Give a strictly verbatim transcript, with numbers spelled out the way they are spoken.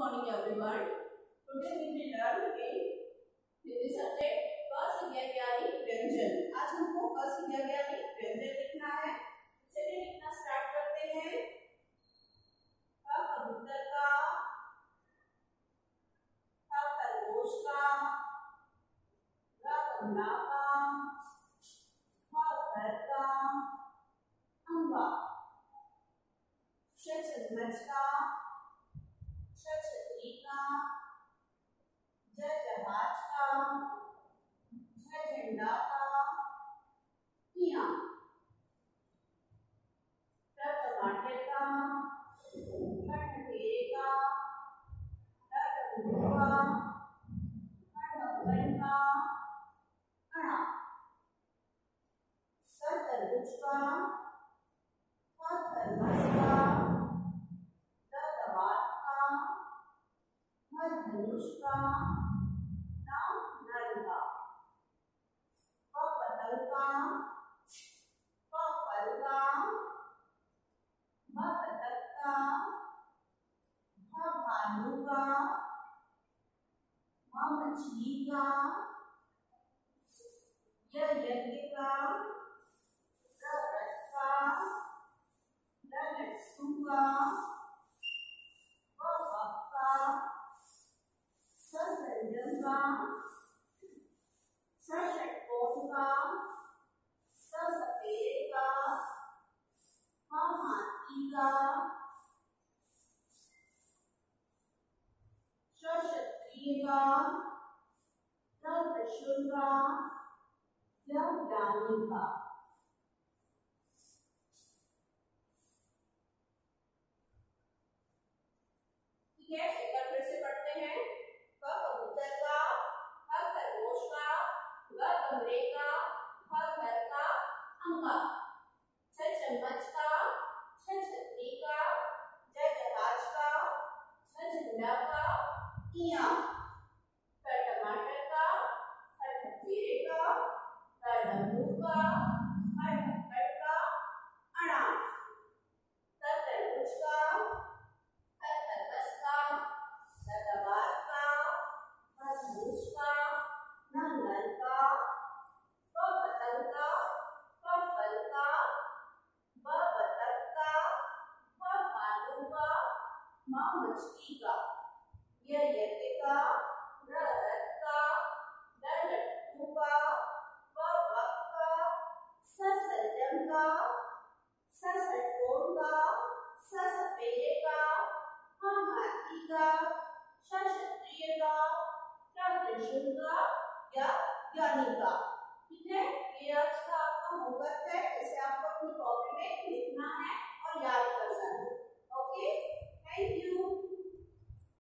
morning everyone. Today we will learn in Hindi subject क से ज्ञानी व्यंजन. आज हमको क से ज्ञानी व्यंजन लिखना है. चलिए लिखना स्टार्ट करते हैं. क कबूतर का, ख खरगोश का, ग गमला का, ख घर का, अम्बा, श चम्मच का, च छतरी का, ज जहाज का, झ झंडा का, यहाँ ट टमाटर का, ठ ठठेरे का, ढ डमरू का, ढ ढक्कन का, अणा स तरबूज का, थ थर्मस का, द दवात का, ध धनुष का, न नल का, प पतंग का, प फल का, भ बतख का, भ भालू का, म मछली का, य यज्ञ का, र रथ का, ल लट्टू का, व बक का, स संजम का, ष षटकोण का, स सफेद का, ह हाथी का, श क्षत्रिय का, त्र त्रिशूल का, य ज्ञानी का. ठीक है, एक बार फिर से पढ़ते हैं. क कबूतर का, ख खरगोश का, ग गमले का, ख घर का, अम्बा, छ चम्मच का, छ छतरी का, ज जहाज का, झ झंडा का, इया ट टमाटर का, ठ ठठेरे का, ढ डमरू का, ढ ढक्कन का, अणा स तरबूज का, थ थर्मस का, द दवात का, ध धनुष का, न नल का, प पतंग का, प फल का, ब बतख का, भ भालू का, म मछली का, य यज्ञ का, र रथ का, ल लट्टू का, व बक का, स संजम का, स षटकोण का, स सपेरे का, ह हाथी का, श क्षत्रिय का, त्र त्रिशूल का, य ज्ञानी का.